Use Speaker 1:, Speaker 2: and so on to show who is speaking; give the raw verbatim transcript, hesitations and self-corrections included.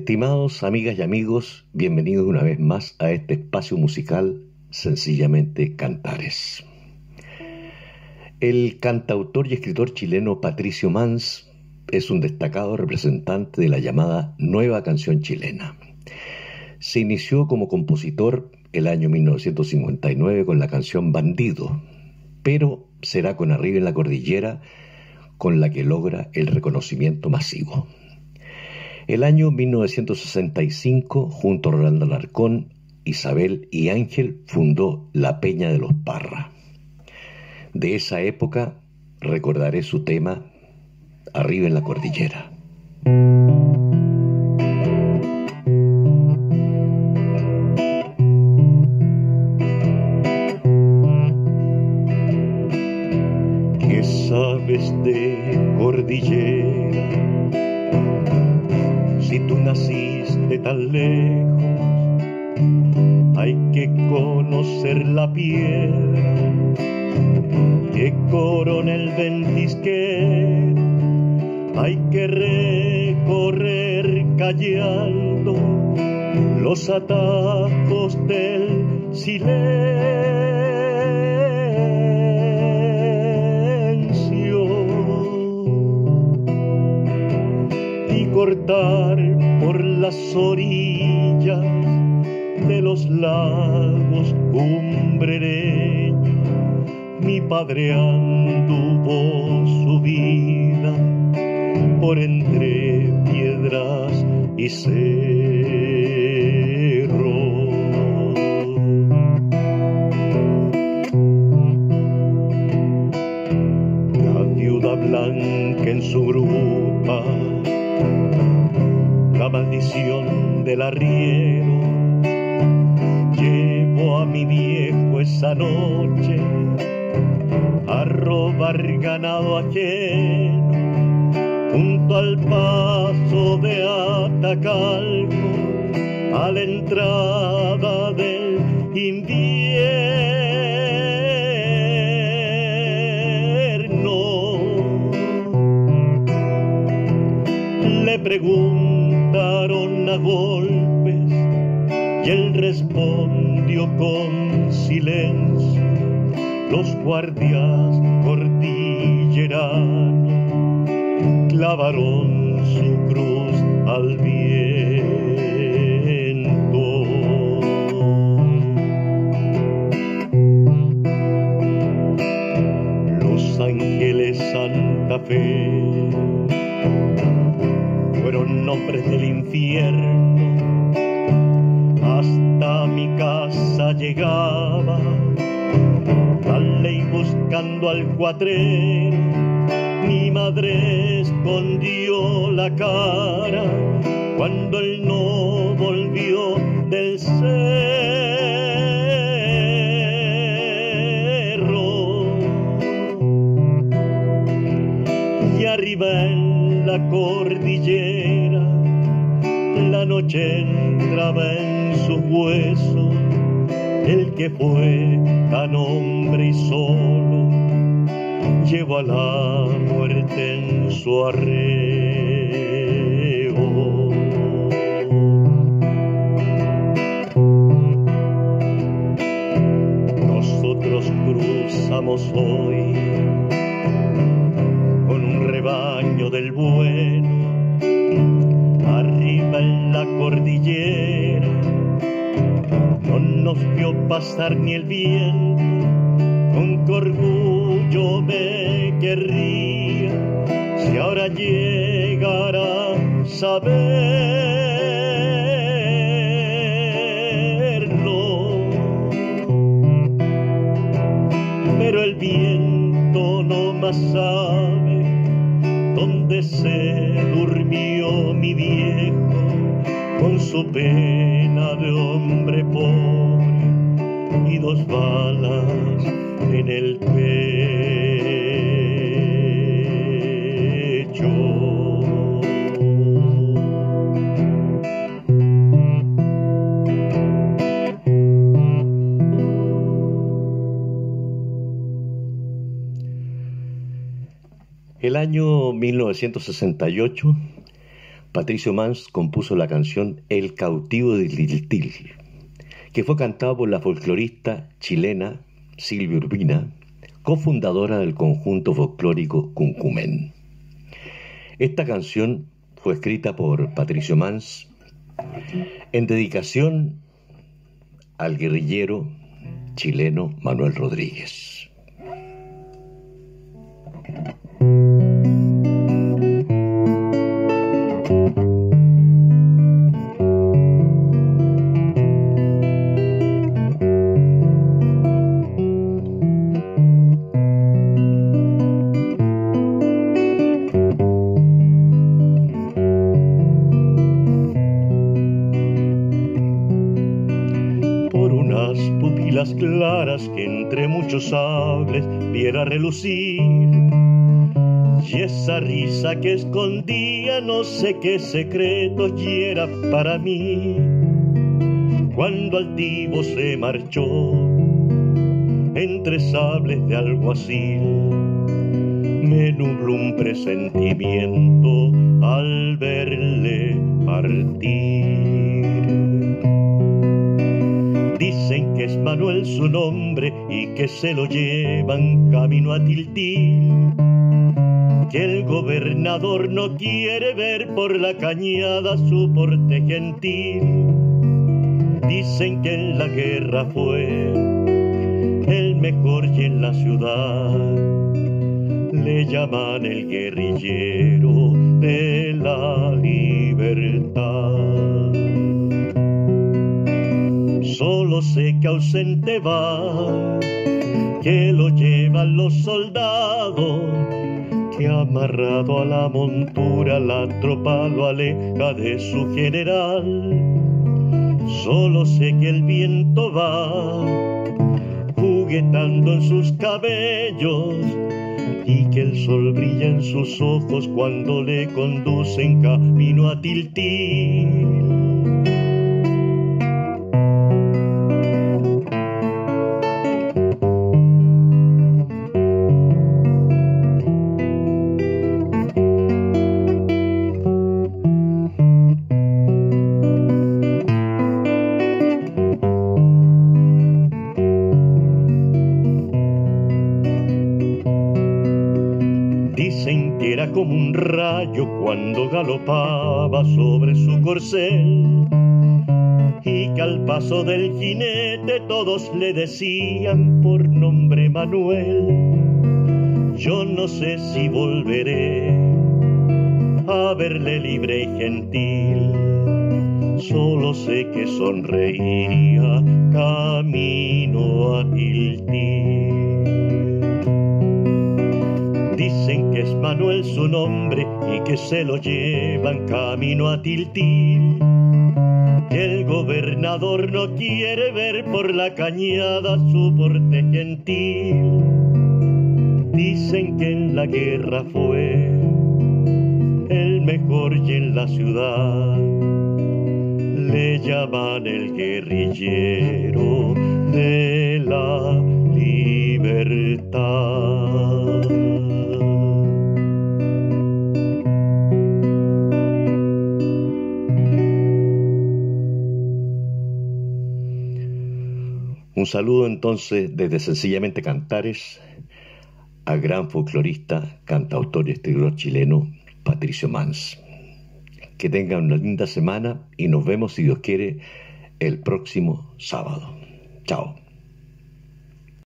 Speaker 1: Estimados amigas y amigos, bienvenidos una vez más a este espacio musical Sencillamente Cantares. El cantautor y escritor chileno Patricio Mans es un destacado representante de la llamada Nueva Canción Chilena. Se inició como compositor el año mil novecientos cincuenta y nueve con la canción Bandido, pero será con Arriba en la Cordillera con la que logra el reconocimiento masivo. El año mil novecientos sesenta y cinco, junto a Rolando Alarcón, Isabel y Ángel, fundó La Peña de los Parra. De esa época recordaré su tema Arriba en la Cordillera. ¿Qué sabes de cordillera? Si tú naciste tan lejos, hay que conocer la piedra que corona el ventisquero, hay que recorrer callando los atajos del silencio y cortar por las orillas de los lagos cumbrereños. Mi padre anduvo su vida por entre piedras y cerros. La viuda blanca en su grupa, la maldición del arriero, llevó a mi viejo esa noche a robar ganado ajeno junto al paso de Atacalco, a la entrada del invierno. Le preguntaron a golpes y él respondió con silencio: los guardias cordilleranos clavaron su cruz al viento. Los Ángeles Santa Fe fueron nombres del infierno, hasta mi casa llegaba la ley buscando al cuatrero. Mi madre escondió la cara cuando él no volvió del cerro. Y arriba en la cordillera la noche entraba en sus huesos. El que fue tan hombre y solo llevó a la muerte en su arreo. Nosotros cruzamos hoy con un rebaño del bueno, arriba en la cordillera. No nos vio pasar ni el viento, con qué orgullo me querría si ahora llegara a saberlo. Pero el viento no más sabe dónde se durmió mi viejo con su pena de hombre pobre y dos balas en el pecho. El año mil novecientos sesenta y ocho Patricio Mans compuso la canción El cautivo de Tiltil, que fue cantada por la folclorista chilena Silvia Urbina, cofundadora del conjunto folclórico Cuncumen. Esta canción fue escrita por Patricio Mans en dedicación al guerrillero chileno Manuel Rodríguez.
Speaker 2: Pupilas claras que entre muchos sables viera relucir, y esa risa que escondía no sé qué secretos y era para mí. Cuando altivo se marchó entre sables de alguacil, me nubló un presentimiento al verle partir. Dicen que es Manuel su nombre y que se lo llevan camino a Tiltil, que el gobernador no quiere ver por la cañada su porte gentil. Dicen que en la guerra fue el mejor y en la ciudad le llaman el guerrillero de la libertad. Solo sé que ausente va, que lo llevan los soldados, que amarrado a la montura la tropa lo aleja de su general. Solo sé que el viento va juguetando en sus cabellos y que el sol brilla en sus ojos cuando le conducen camino a Tiltil. Dicen que era como un rayo cuando galopaba sobre su corcel, y que al paso del jinete todos le decían por nombre Manuel. Yo no sé si volveré a verle libre y gentil, solo sé que sonreía camino a Tiltil. Dicen que es Manuel su nombre y que se lo llevan camino a Tiltil, que el gobernador no quiere ver por la cañada su porte gentil. Dicen que en la guerra fue el mejor y en la ciudad le llaman el guerrillero de la libertad.
Speaker 1: Un saludo entonces desde Sencillamente Cantares al gran folclorista, cantautor y escritor chileno Patricio Mans. Que tengan una linda semana y nos vemos, si Dios quiere, el próximo sábado. Chao.